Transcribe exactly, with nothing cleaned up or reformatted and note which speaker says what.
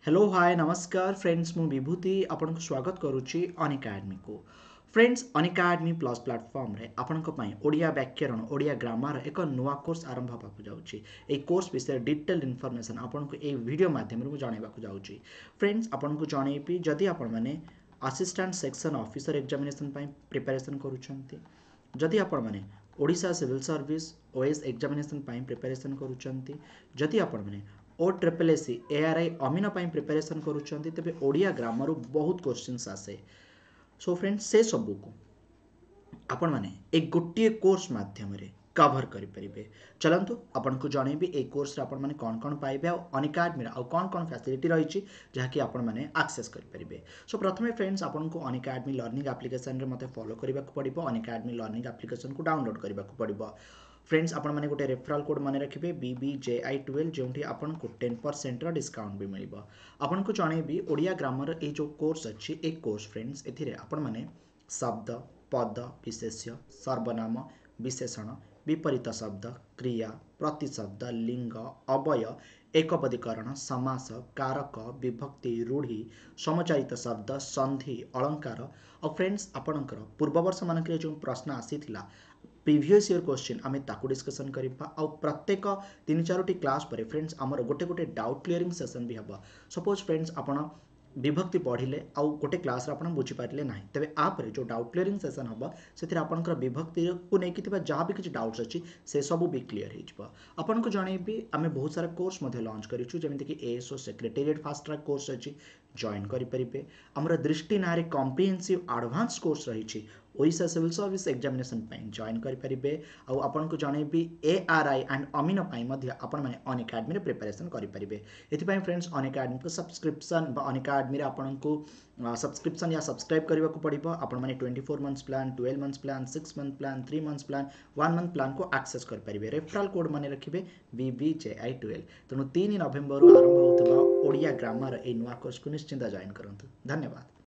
Speaker 1: Hello hi नमस्कार friends मु विभूति आपन को स्वागत करुच्ची अनएकाडेमी को। फ्रेंड्स अनएकाडेमी प्लस प्लेटफॉर्म रे आपन को पई ओडिया व्याकरण ओडिया ग्रामर एक नुआ कोर्स आरंभ होबाकू जाउची। ए कोर्स विषय डिटेल इन्फॉर्मेशन आपन को ए वीडियो माध्यम रे जणाइबाकू जाउची। फ्रेंड्स आपन को जणैबी जदि आपन माने असिस्टेंट सेक्शन ऑफिसर एग्जामिनेशन पई प्रिपरेशन करूछंती, जदि आपण माने Odisha civil service OS examination पई प्रिपरेशन करूछंती, जदि आपण माने O triple S C ARI अमीन पई प्रिपरेशन करूछंती, तबे ओडिया ग्रामर बहुत क्वेश्चंस आसे। सो फ्रेंड्स से सबू को आपण माने एक गोटिए कोर्स माध्यम रे कवर करि परिबे। चलंतु आपण को जणैबी ए कोर्स रे आपण माने कोन कोन पाइबे आ अनएकाडेमी रे आ कोन कोन फैसिलिटी रहिछि जहा कि आपण माने एक्सेस करि परिबे। सो प्रथमे फ्रेंड्स आपण को अनएकाडेमी लर्निंग एप्लीकेशन रे मते फॉलो करबाक पड़िबो। अनएकाडेमी लर्निंग एप्लीकेशन को डाउनलोड करबाक पड़िबो। फ्रेंड्स आपण माने गोटे रेफरल कोड माने रखिबे B B J I twelve जोंठी आपण को टेन परसेंट रो डिस्काउंट भी मिलिबो। आपण को जणैबी ओडिया ग्रामर ए जो कोर्स अछि ए कोर्स फ्रेंड्स एथिरे आपण माने शब्द पद विशेष्य सर्वनाम विशेषण विपरीत शब्द क्रिया प्रतिशब्द लिंग अवय एकपदीकरण समास कारक विभक्ति रूढ़ी समचारित शब्द संधि अलंकार और फ्रेंड्स आपणकर पूर्व वर्ष मानक जो प्रश्न आसीथिला प्रीवियस ईयर क्वेश्चन आमे ताकू डिस्कशन करबा और प्रत्येक तीन चारोटी क्लास पर फ्रेंड्स आमर गोटे गोटे डाउट क्लियरिंग सेशन भी हबो। सपोज फ्रेंड्स आपण विभक्ति पढ़िले आउ गोटे क्लास रे आपण बुझी पारिले नाही, तबे आप जो डाउट क्लियरिंग सेशन हबो सेथिरे आपनकर विभक्ति को नेकी थिबा जहा भी किछि डाउट्स अछि से सब भी क्लियर हो जिवो। आपन को जणैबी आमे बहुत सारा कोर्स मध्ये लॉन्च करिछु, जेमिति कि ASO secretariat fast track course अछि जॉइन करि परिबे। हमर दृष्टि नारे कॉम्प्रिहेंसिव एडवांस कोर्स रहिछि ओडिशा सिविल सर्विस एग्जामिनेशन पई जॉइन करि परिबे। आ आपन को जणैबी एआरआई एंड अमीन पई मध्ये आपण माने अनएकाडेमी रे प्रिपरेशन करि परिबे। एथि पई फ्रेंड्स अनएकाडेमी को सब्सक्रिप्शन बा अनएकाडेमी रे आपण को सब्सक्रिप्शन या सब्सक्राइब करबा को पड़िबो। आपण माने twenty four months plan twelve months plan six month plan three months plan one month plan को एक्सेस कर परिबे। रेफरल कोड माने रखिबे B B J I twelve. तनु तीन नवेम्बर आरंभ होतबा ओडिया ग्रामर ए नुआ कोर्स को निश्चिंत जॉइन करंतु। धन्यवाद।